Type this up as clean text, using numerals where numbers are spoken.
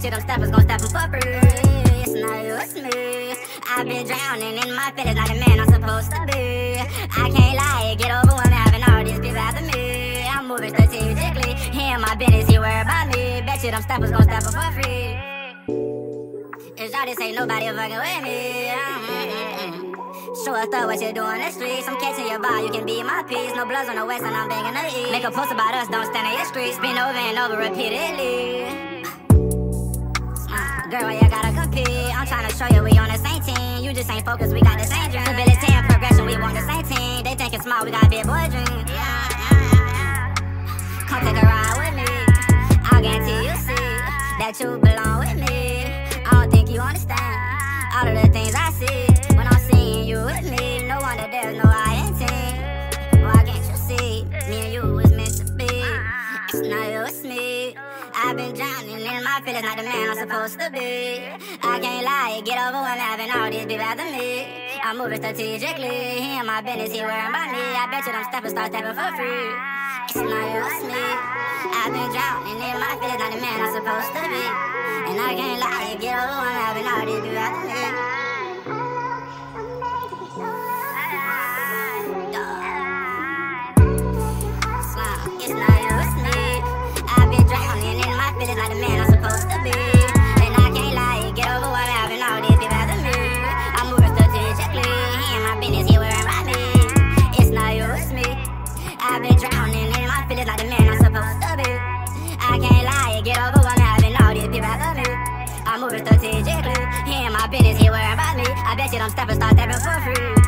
you them steppers gon' step 'em for free. It's not you, it's me. I've been drowning in my feelings, not the man I'm supposed to be. I can't lie, get overwhelmed having all these people after me. I'm moving strategically, he in my business, he worry about me. Bet you them steppers gon' step 'em for free. It's all this ain't nobody fucking with me. Show us what you do in the streets. I'm catching your bar, you can be my piece. No bloods on the west and I'm banging the east. Make a post about us, don't stand in your streets. Spin over and over repeatedly. Girl, why you gotta compete? I'm trying to show you we on the same team. You just ain't focused, we got the same dream. Stability and progression, we want the same team. They think it's small, we got big boy dreams. Come take a ride with me. I'll guarantee you see that you belong with me. I don't think you understand all of the things I see when I'm seeing you with me. No wonder there's no I in team. Why can't you see me and you was meant to be? It's not you, it's me. I've been drowning in my feelings, not the man I'm supposed to be. I can't lie, get overwhelmed having all these people after me. I'm moving strategically, he in my business, he worrying about me. I bet you them steppers start stepping for free. It's not you, it's me. I've been drowning in my feelings, not the man I'm supposed to be. And I can't lie, get overwhelmed having all these people after me. It's not you, it's me. I've been drowning in my feelings, not the man I'm supposed to be. And I can't lie, get overwhelmed having all these people after me. I'm moving strategically, he in my business, he worrying about me. It's not you, it's me. I've been drowning in my feelings, not the man I'm supposed to be. I can't lie, get overwhelmed having all these people after me. I'm moving strategically, he in my business, he worrying about me. I bet you them steppers start stepping for free.